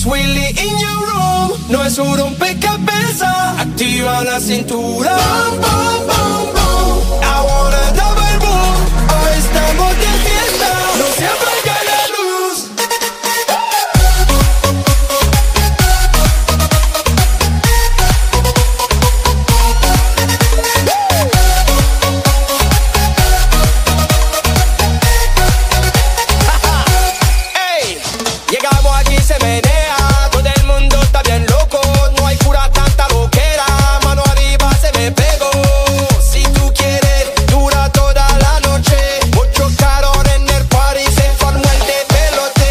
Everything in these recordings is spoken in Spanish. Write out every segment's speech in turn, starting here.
It's Willy in your room. No es un rompecabezas. Activa la cintura. Boom, boom, boom, boom. I wanna double boom. Hoy estamos de fiesta. No se apaga la luz. Hey, llegamos aquí, se menea. Todo el mundo está bien loco. No hay cura, tanta loquera. Mano arriba, se me pegó. Si tú quieres, dura toda la noche. Mucho calor en el party, se formó el de pelote.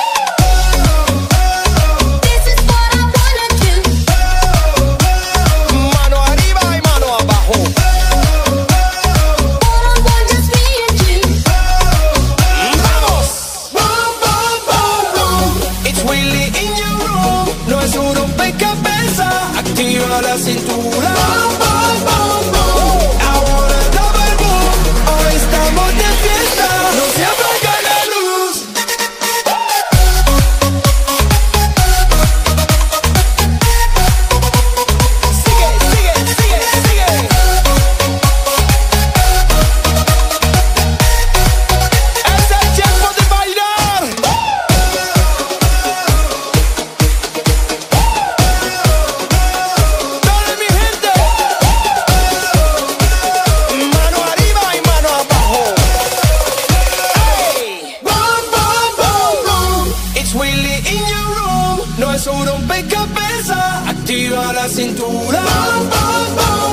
This is what I wanna do. Mano arriba y mano abajo. All on one, just me and you. ¡Vamos! Boom, boom, boom, boom. It's Willy in your room. No es un rompecabezas. Activa la cintura. Boom, boom, boom, boom. I wanna double boom. Hoy estamos de fiesta. No se apaga la luz. Sigue, sigue, sigue, sigue. Es el tiempo de bailar. Dale, mi gente. Mano arriba y mano abajo. Hey. Boom, boom, boom, boom. It's Willy in your room. No es un rompecabezas. Activa la cintura. Boom, boom, boom.